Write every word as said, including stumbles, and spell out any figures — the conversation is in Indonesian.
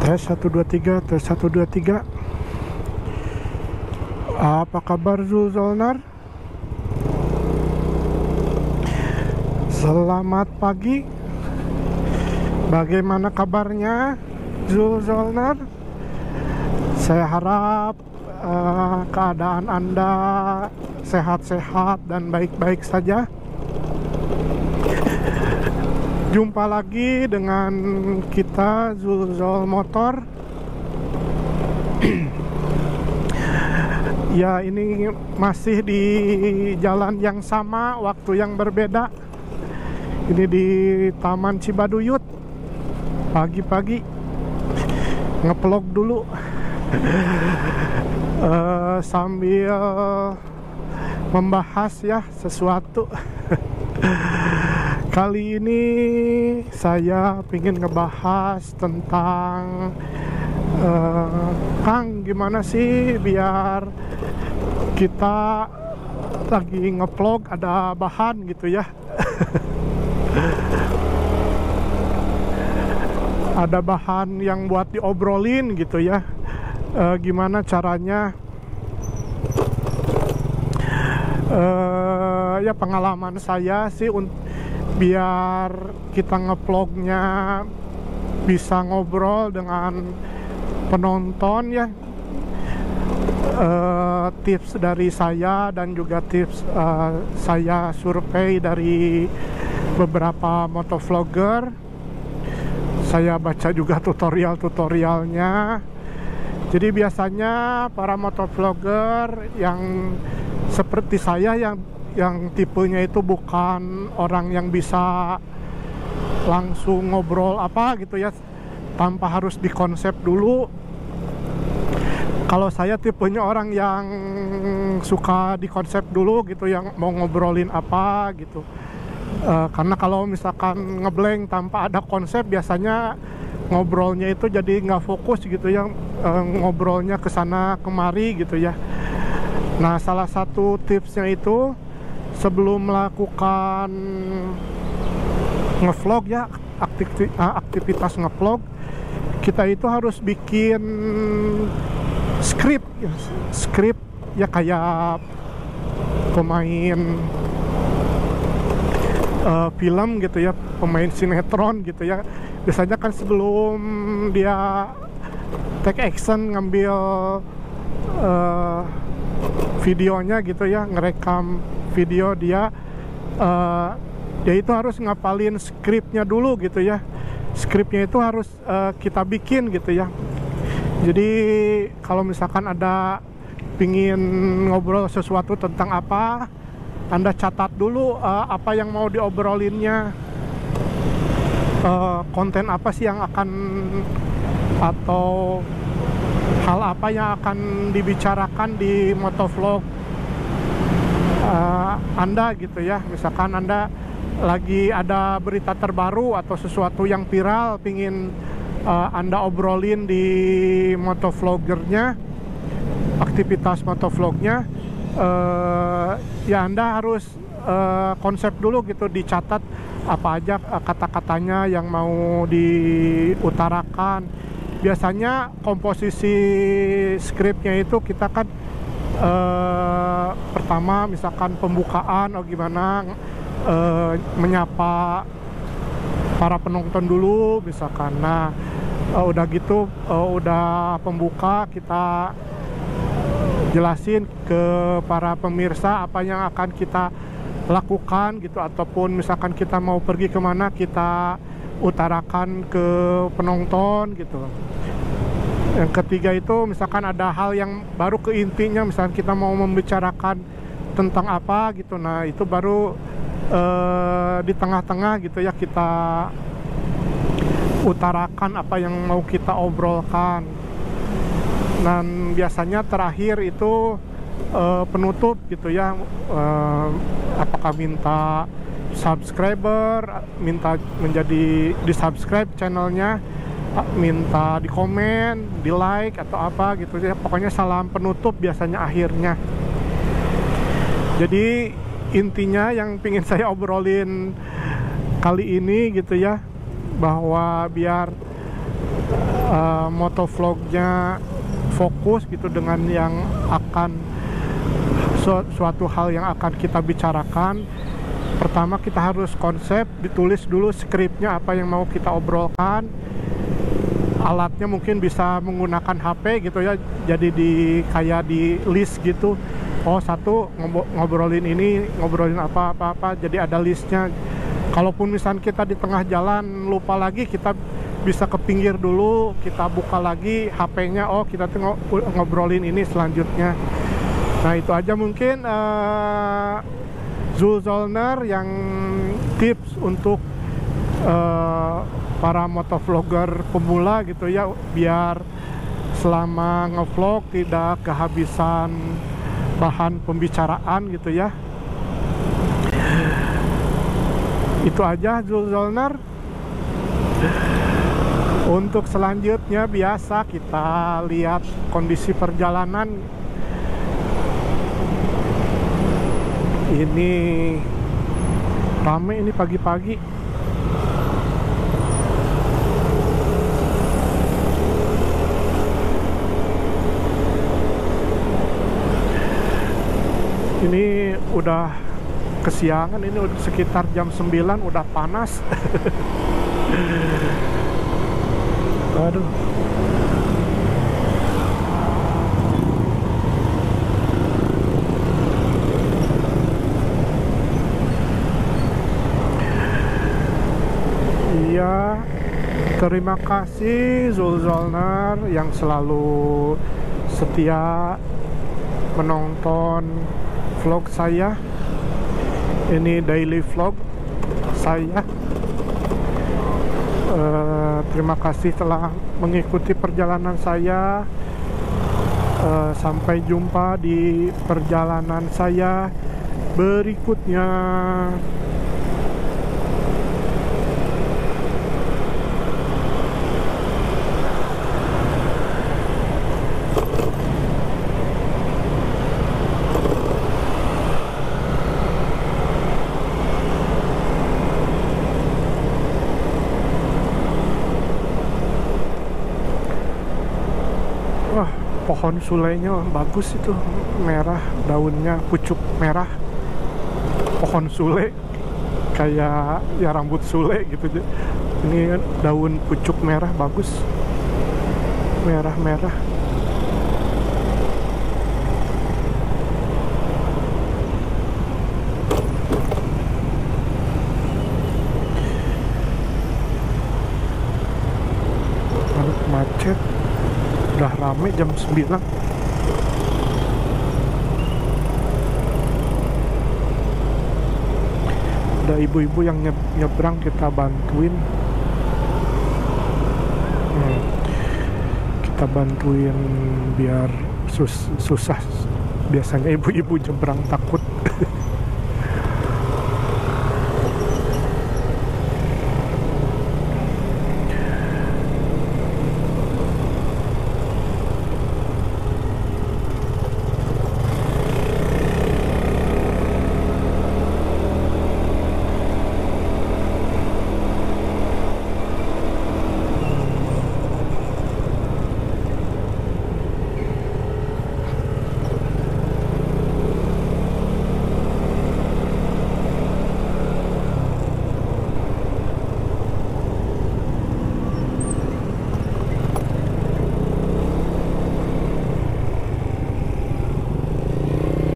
Tes satu dua tiga, tes satu dua tiga. Apa kabar Zul Zolnar? Selamat pagi. Bagaimana kabarnya Zul Zolnar? Saya harap uh, keadaan Anda sehat-sehat dan baik-baik saja. Jumpa lagi dengan kita Zul Zol Motor. Ya, ini masih di jalan yang sama, waktu yang berbeda. Ini di Taman Cibaduyut. Pagi-pagi ngeplog dulu uh, sambil membahas ya sesuatu. Kali ini saya ingin ngebahas tentang uh, Kang, gimana sih biar kita lagi nge-vlog ada bahan gitu ya. Ada bahan yang buat diobrolin gitu ya. Uh, gimana caranya uh, ya pengalaman saya sih untuk biar kita ngevlognya bisa ngobrol dengan penonton ya. Uh, tips dari saya dan juga tips uh, saya survei dari beberapa motovlogger. Saya baca juga tutorial-tutorialnya. Jadi biasanya para motovlogger yang seperti saya yang yang tipenya itu bukan orang yang bisa langsung ngobrol apa gitu ya, tanpa harus dikonsep dulu. Kalau saya tipenya orang yang suka dikonsep dulu gitu, yang mau ngobrolin apa gitu. E, karena kalau misalkan ngeblank tanpa ada konsep, biasanya ngobrolnya itu jadi nggak fokus gitu ya, e, ngobrolnya kesana kemari gitu ya. Nah, salah satu tipsnya itu sebelum melakukan ngevlog ya, aktivitas ngevlog, kita itu harus bikin skrip ya, skrip ya kayak pemain uh, film gitu ya, pemain sinetron gitu ya. Biasanya kan sebelum dia take action ngambil uh, videonya gitu ya, ngerekam video dia, uh, dia itu harus ngapalin skripnya dulu gitu ya. Skripnya itu harus uh, kita bikin gitu ya. Jadi kalau misalkan ada pingin ngobrol sesuatu tentang apa, Anda catat dulu uh, apa yang mau diobrolinnya, uh, konten apa sih yang akan, atau hal apa yang akan dibicarakan di motovlog uh, Anda gitu ya. Misalkan Anda lagi ada berita terbaru atau sesuatu yang viral, pingin uh, Anda obrolin di motovloggernya, aktivitas motovlognya, uh, ya Anda harus uh, konsep dulu gitu, dicatat apa aja uh, kata-katanya yang mau diutarakan. Biasanya komposisi skripnya itu kita kan uh, pertama misalkan pembukaan atau gimana, uh, menyapa para penonton dulu misalkan. Nah, uh, udah gitu, uh, udah pembuka, kita jelasin ke para pemirsa apa yang akan kita lakukan gitu, ataupun misalkan kita mau pergi kemana, kita utarakan ke penonton gitu. Yang ketiga itu misalkan ada hal yang baru ke intinya, misalkan kita mau membicarakan tentang apa gitu. Nah, itu baru eh, di tengah-tengah gitu ya, kita utarakan apa yang mau kita obrolkan. Dan biasanya terakhir itu eh, penutup gitu ya, eh, apakah minta subscriber, minta menjadi di subscribe channelnya, minta di komen, di like atau apa gitu ya. Pokoknya salam penutup biasanya akhirnya. Jadi intinya yang pingin saya obrolin kali ini gitu ya, bahwa biar uh, motovlognya fokus gitu dengan yang akan su suatu hal yang akan kita bicarakan. Pertama kita harus konsep, ditulis dulu skripnya apa yang mau kita obrolkan. Alatnya mungkin bisa menggunakan H P gitu ya, jadi di kayak di list gitu. Oh satu ngobrolin ini, ngobrolin apa-apa-apa, jadi ada listnya. Kalaupun misalnya kita di tengah jalan lupa lagi, kita bisa ke pinggir dulu, kita buka lagi H P-nya, oh kita tuh ngobrolin ini selanjutnya. Nah itu aja mungkin uh, Zul Zollner yang tips untuk uh, para motovlogger pemula gitu ya, biar selama ngevlog tidak kehabisan bahan pembicaraan gitu ya. Itu aja Zul Zollner. Untuk selanjutnya biasa kita lihat kondisi perjalanan. Ini rame ini pagi-pagi. Ini udah kesiangan, ini udah sekitar jam sembilan, udah panas. Aduh. Iya, terima kasih Zul Zollner yang selalu setia menonton vlog saya. Ini daily vlog saya. Uh, terima kasih telah mengikuti perjalanan saya. Uh, sampai jumpa di perjalanan saya berikutnya. Wah, pohon sulainya bagus itu, merah daunnya, pucuk merah. Pohon sule kayak ya rambut sule gitu. Ini daun pucuk merah bagus, merah-merah. Lalu macet. Udah rame jam sembilan. Ada ibu-ibu yang nyebrang, kita bantuin. hmm. Kita bantuin biar sus susah. Biasanya ibu-ibu nyebrang takut.